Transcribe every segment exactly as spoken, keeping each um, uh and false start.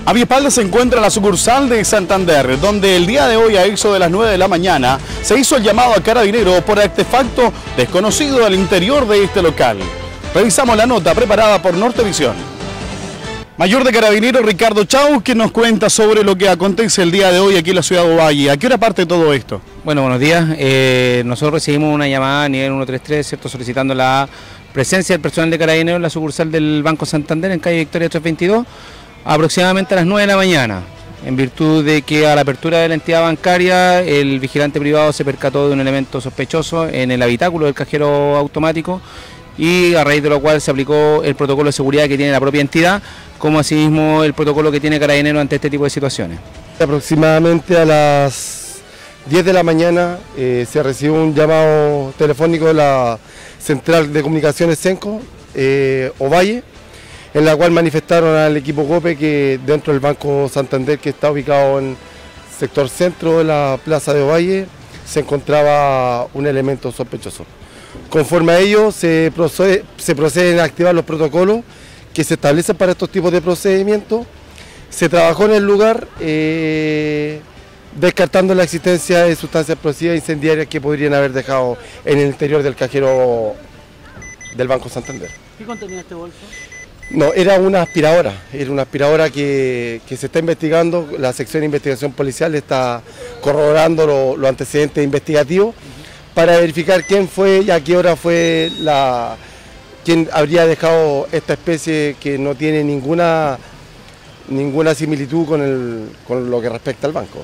A mi espalda se encuentra la sucursal de Santander, donde el día de hoy a eso de las nueve de la mañana se hizo el llamado a Carabineros por artefacto desconocido al interior de este local. Revisamos la nota preparada por Nortevisión. Mayor de Carabineros Ricardo Chau, que nos cuenta sobre lo que acontece el día de hoy aquí en la ciudad de Ovalle. ¿A qué hora parte todo esto? Bueno, buenos días. Eh, nosotros recibimos una llamada a nivel ciento treinta y tres, ¿cierto?, solicitando la presencia del personal de Carabineros en la sucursal del Banco Santander en calle Victoria trescientos veintidós, aproximadamente a las nueve de la mañana, en virtud de que a la apertura de la entidad bancaria el vigilante privado se percató de un elemento sospechoso en el habitáculo del cajero automático, y a raíz de lo cual se aplicó el protocolo de seguridad que tiene la propia entidad, como asimismo el protocolo que tiene Carabineros ante este tipo de situaciones. Aproximadamente a las diez de la mañana eh, se recibió un llamado telefónico de la Central de Comunicaciones Senco, eh, Ovalle, en la cual manifestaron al equipo GOPE que dentro del Banco Santander, que está ubicado en el sector centro de la plaza de Ovalle, se encontraba un elemento sospechoso. Conforme a ello se procede, se proceden a activar los protocolos que se establecen para estos tipos de procedimientos. Se trabajó en el lugar eh, descartando la existencia de sustancias explosivas incendiarias que podrían haber dejado en el interior del cajero del Banco Santander. ¿Qué contenía este bolso? No, era una aspiradora, era una aspiradora que, que se está investigando. La sección de investigación policial está corroborando los lo antecedentes investigativos para verificar quién fue y a qué hora fue la quién habría dejado esta especie que no tiene ninguna ninguna similitud con, el, con lo que respecta al banco.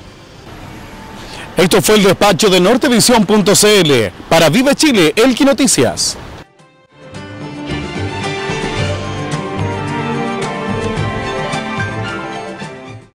Esto fue el despacho de Nortevisión punto c l para Vive Chile, Elqui Noticias.